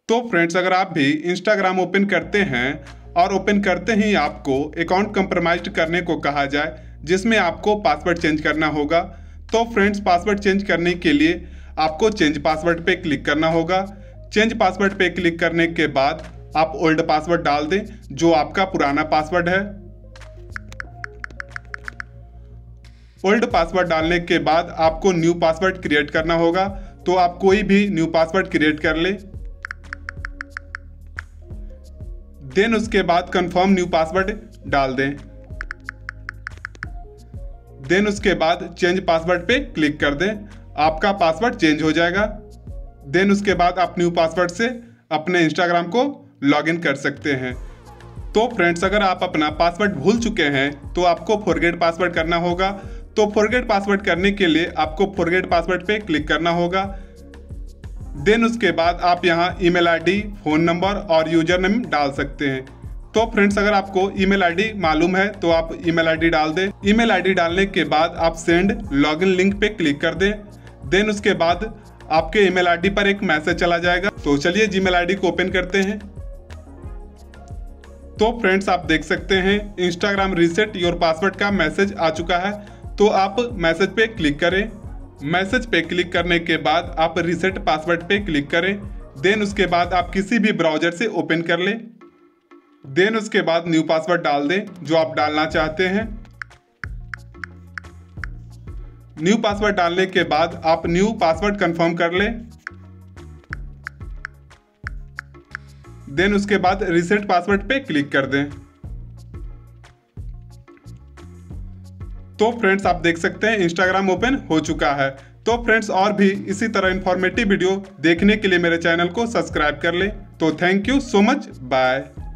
तो फ्रेंड्स, अगर आप भी इंस्टाग्राम ओपन करते हैं और ओपन करते ही आपको अकाउंट कंप्रोमाइज्ड करने को कहा जाए जिसमें आपको पासवर्ड चेंज करना होगा, तो फ्रेंड्स पासवर्ड चेंज करने के लिए आपको चेंज पासवर्ड पे क्लिक करना होगा। चेंज पासवर्ड पे क्लिक करने के बाद आप ओल्ड पासवर्ड डाल दें जो आपका पुराना पासवर्ड है। ओल्ड पासवर्ड डालने के बाद आपको न्यू पासवर्ड क्रिएट करना होगा, तो आप कोई भी न्यू पासवर्ड क्रिएट कर लें। देन उसके बाद कंफर्म न्यू पासवर्ड डाल दें। देन उसके बाद चेंज पासवर्ड पे क्लिक कर दें, आपका पासवर्ड चेंज हो जाएगा। देन उसके बाद आप न्यू पासवर्ड से अपने इंस्टाग्राम को लॉगिन कर सकते हैं। तो फ्रेंड्स, अगर आप अपना पासवर्ड भूल चुके हैं तो आपको फॉरगेट पासवर्ड करना होगा। तो फॉरगेट पासवर्ड करने के लिए आपको फॉरगेट पासवर्ड पे क्लिक करना होगा। देन उसके बाद आप यहाँ ईमेल आईडी, फ़ोन नंबर और यूजर नेम डाल सकते हैं। तो फ्रेंड्स, अगर आपको ईमेल आईडी मालूम है तो आप ईमेल आईडी डाल दें। ईमेल आईडी डालने के बाद आप सेंड लॉगिन लिंक पे क्लिक कर दें। देन उसके बाद आपके ईमेल आईडी पर एक मैसेज चला जाएगा। तो चलिए जीमेल आईडी को ओपन करते हैं। तो फ्रेंड्स, आप देख सकते हैं इंस्टाग्राम रीसेट योर पासवर्ड का मैसेज आ चुका है। तो आप मैसेज पे क्लिक करें। मैसेज पे क्लिक करने के बाद आप रीसेट पासवर्ड पे क्लिक करें। देन उसके बाद आप किसी भी ब्राउजर से ओपन कर लें। देन उसके बाद न्यू पासवर्ड डाल दें जो आप डालना चाहते हैं। न्यू पासवर्ड डालने के बाद आप न्यू पासवर्ड कंफर्म कर लें। देन उसके बाद रीसेट पासवर्ड पे क्लिक कर दें। तो फ्रेंड्स, आप देख सकते हैं इंस्टाग्राम ओपन हो चुका है। तो फ्रेंड्स, और भी इसी तरह इंफॉर्मेटिव वीडियो देखने के लिए मेरे चैनल को सब्सक्राइब कर लें। तो thank you so much, bye.